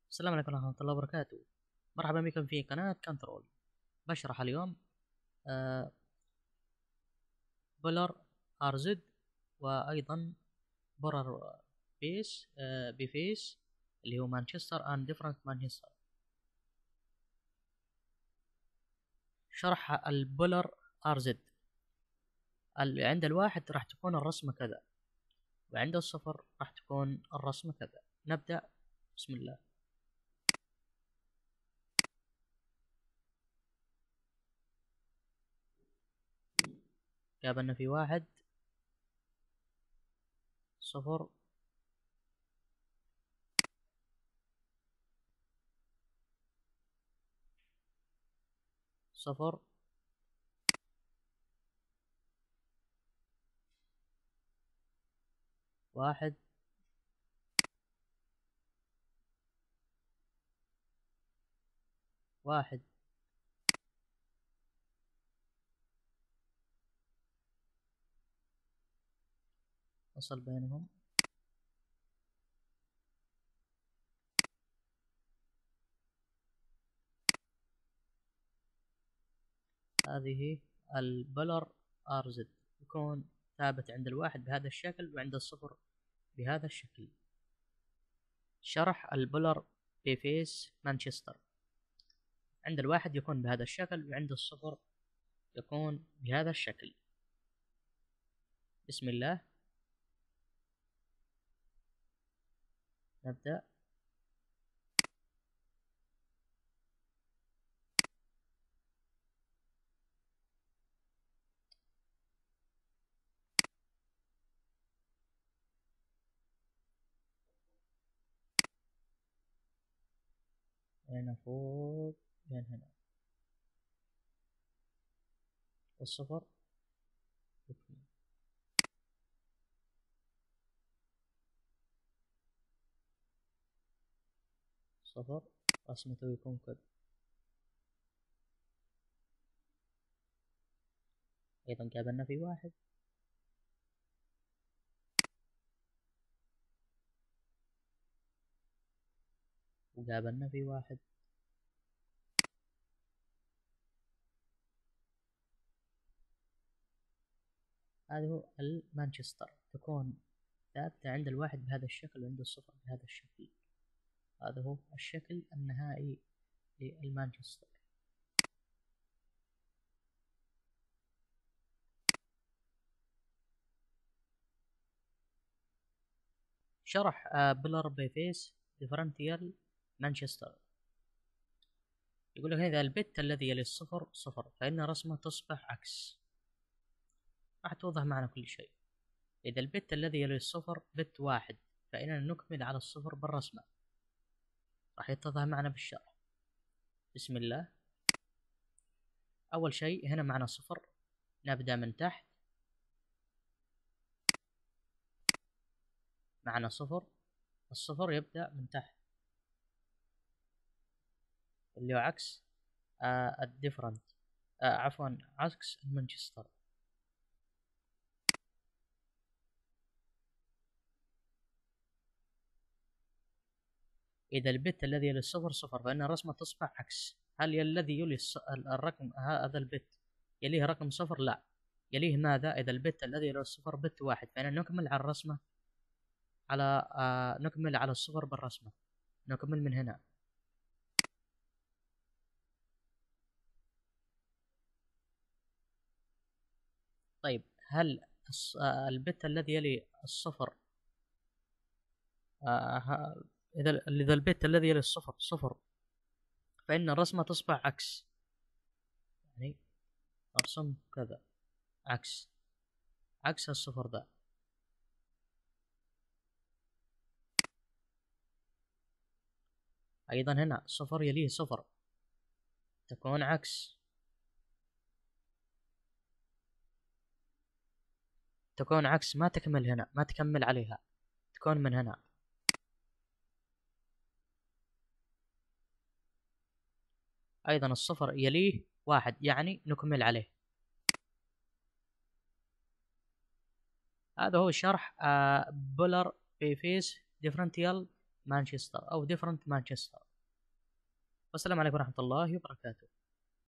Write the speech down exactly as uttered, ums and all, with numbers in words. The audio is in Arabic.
السلام عليكم ورحمة الله وبركاته. مرحبا بكم في قناة كنترول. بشرح اليوم آه بولر ار زد، وأيضا بولر بيس آه بفيس اللي هو مانشستر اند ديفرنت مانشستر. شرح البولر ار زد. عند الواحد راح تكون الرسمة كذا، وعند الصفر راح تكون الرسمة كذا. نبدأ. بسم الله. جاب لنا في واحد صفر صفر واحد واحد وصل بينهم. هذه البولر ار زد يكون ثابت عند الواحد بهذا الشكل، وعند الصفر بهذا الشكل. شرح البولر بفيس مانشستر. عند الواحد يكون بهذا الشكل، وعند الصفر يكون بهذا الشكل. بسم الله. نبدأ. هنا فوق، بين هنا والصفر يكون صفر، رسمته يكون كذا. أيضا قابلنا في واحد وقابلنا في واحد. هذا هو المانشستر، تكون ثابتة عند الواحد بهذا الشكل، وعند الصفر بهذا الشكل. هذا هو الشكل النهائي للمانشستر. شرح بولر بفيس ديفرنتيال مانشستر. يقول لك إذا البت الذي يلي الصفر صفر، فإن رسمه تصبح عكس. راح توضح معنا كل شيء. إذا البت الذي يلي الصفر بت واحد، فإننا نكمل على الصفر بالرسمة. راح يتضح معنا بالشرح. بسم الله. أول شيء هنا معنا صفر، نبدأ من تحت. معنا صفر، الصفر يبدأ من تحت، اللي هو عكس آه الديفرنت، آه عفوا عكس المانشستر. إذا البت الذي يلي الصفر صفر، فإن الرسمة تصبح عكس. هل الذي يلي الرقم هذا البت يليه رقم صفر؟ لا، يليه ماذا؟ إذا البت الذي يلي الصفر بت واحد، فإن نكمل على الرسمة، على آه نكمل على الصفر بالرسمة. نكمل من هنا. طيب، هل آه البت الذي يلي الصفر آه إذا إذا البت الذي يلي الصفر صفر، فإن الرسمة تصبح عكس. يعني أرسم كذا عكس عكس الصفر ذا. أيضا هنا صفر يليه صفر، تكون عكس تكون عكس ما تكمل هنا، ما تكمل عليها، تكون من هنا. أيضا الصفر يليه واحد، يعني نكمل عليه. هذا هو شرح بولر بفيس ديفرنتيال مانشستر أو different مانشستر. والسلام عليكم ورحمة الله وبركاته.